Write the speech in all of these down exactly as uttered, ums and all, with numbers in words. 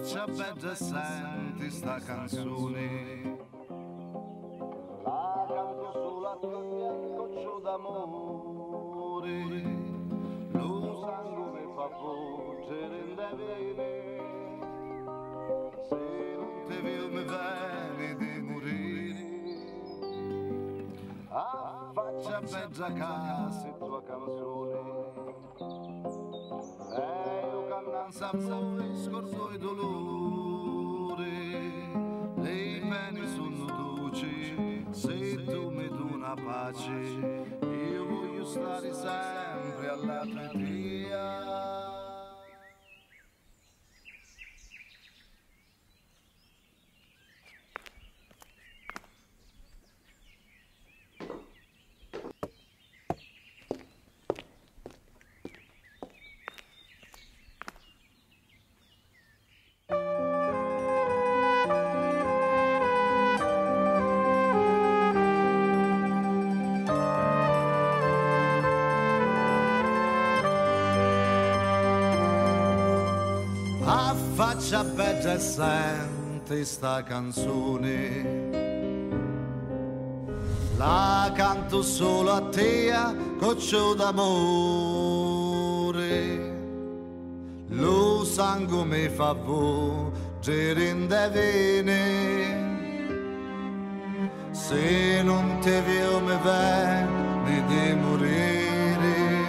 faccia bella, senti sta canzone. La canto sulla tua coccio d'amore, lo sangue mi fa volgere in devene. Se non te vedo mi viene di morire. Ah, faccia bella casa tua canzone. E io cannanza a voi scordo i dolori. Le pene sono dolci, se tu mi dai una pace, io voglio stare sempre alla tua tia. Faccia bella e senti sta canzone, la canto solo a te, coccio d'amore, lo sangue mi fa volgere in de vene, se non te vedo mi viene di morire,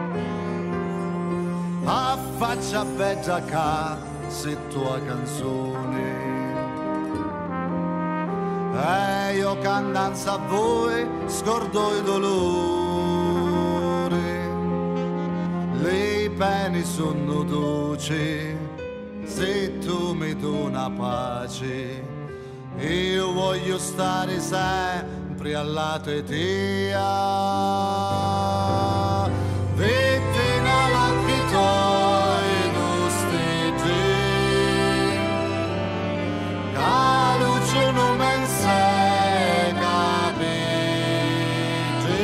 a faccia bella cara se tua canzone e io cannanza a voi scordo i dolori, le pene sono dolci se tu mi dai una pace, io voglio stare sempre al lato di te. Vittime all'occhi tuoi non me sai capire,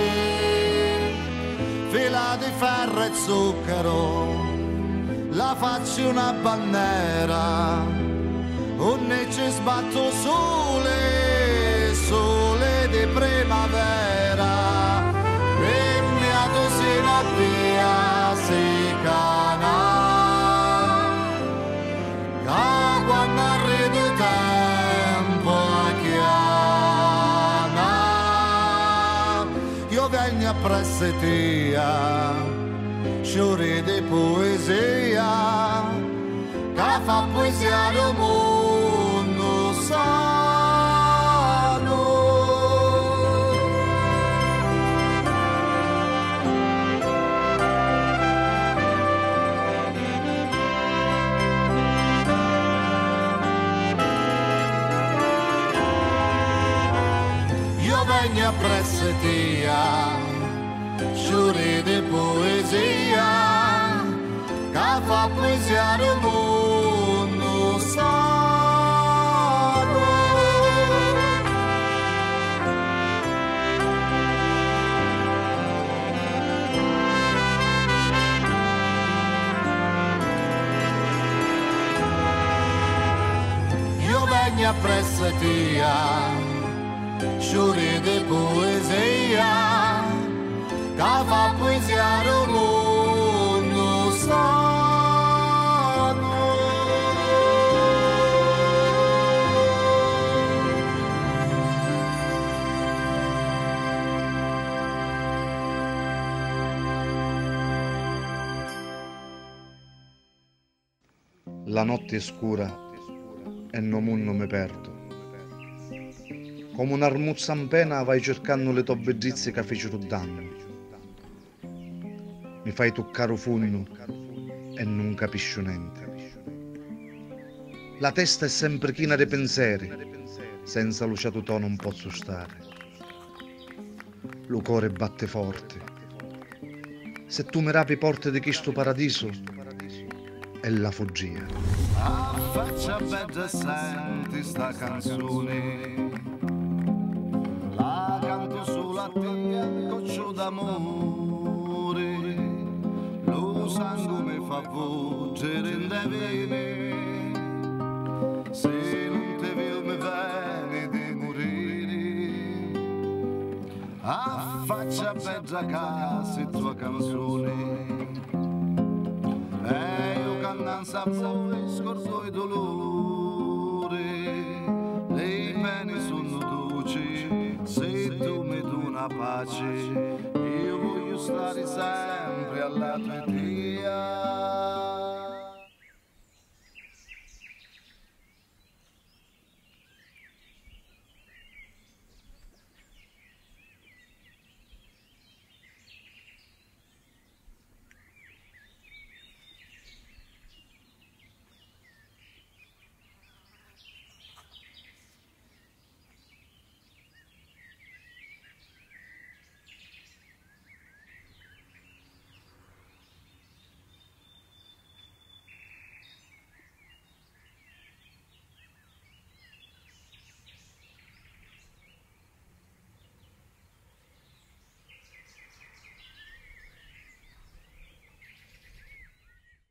fila di ferro e zucchero, la faccio una bandiera, un ci sbatto sole, sole di primavera, e mia tosina via si cana, che quando arrivo te venga presso tia, sciore di poesia, che fa poesia del mondo sano. Io venga presso tia, sciore di poesia, che fa poesia del mondo sano. Io vengo presso tia, sciore di poesia, che fa poesia del mondo sano. La notte è scura e non non mi perdo. Come un'armuzza in pena vai cercando le tue bellezze che fecero danno. Mi fai toccare un funno e non capisci niente. La testa è sempre china di pensieri, senza luce tu non posso stare. Lo cuore batte forte. Se tu mi rapi porte di questo paradiso, è la foggia. Ah, faccia bella, senti sta canzone, la canto sulla te, coccio d'amore, lo sangue mi fa volgere in de vene, se non te vedo mi viene di morire, affaccia bella casa e tua canzone, e io cantando a voi scordo i dolori.